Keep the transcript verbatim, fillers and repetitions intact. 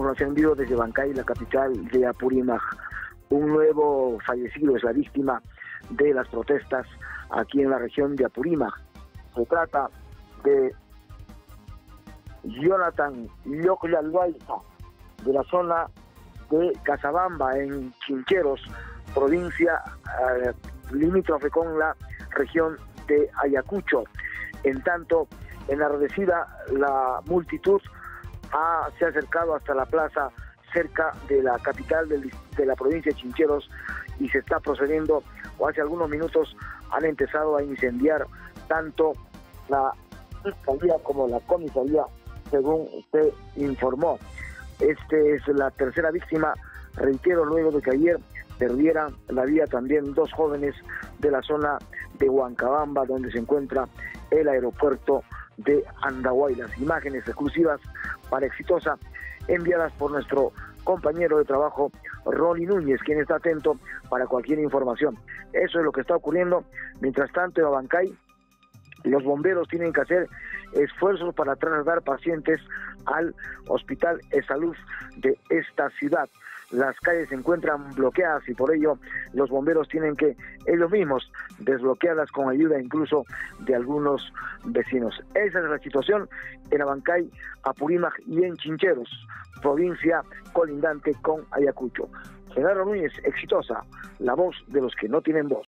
información en vivo desde Bancay, la capital de Apurímac. Un nuevo fallecido es la víctima de las protestas aquí en la región de Apurímac. Se trata de Jonathan Lloclalhuayza, de la zona de Casabamba, en Chincheros, provincia eh, limítrofe con la región de Ayacucho. En tanto, enardecida, la multitud ha, se ha acercado hasta la plaza cerca de la capital del, de la provincia de Chincheros y se está procediendo, o hace algunos minutos han empezado a incendiar tanto la fiscalía como la comisaría, según se informó. Este es la tercera víctima, reitero, luego de que ayer perdieran la vida también dos jóvenes de la zona de Huancabamba, donde se encuentra el aeropuerto de Andahuay. Las imágenes exclusivas para Exitosa, enviadas por nuestro compañero de trabajo Ronnie Núñez, quien está atento para cualquier información. Eso es lo que está ocurriendo. Mientras tanto, en Abancay, los bomberos tienen que hacer esfuerzos para trasladar pacientes al Hospital de Salud de esta ciudad. Las calles se encuentran bloqueadas y por ello los bomberos tienen que ellos mismos desbloquearlas con ayuda incluso de algunos vecinos. Esa es la situación en Abancay, Apurímac y en Chincheros, provincia colindante con Ayacucho. Gerardo Núñez, Exitosa, la voz de los que no tienen voz.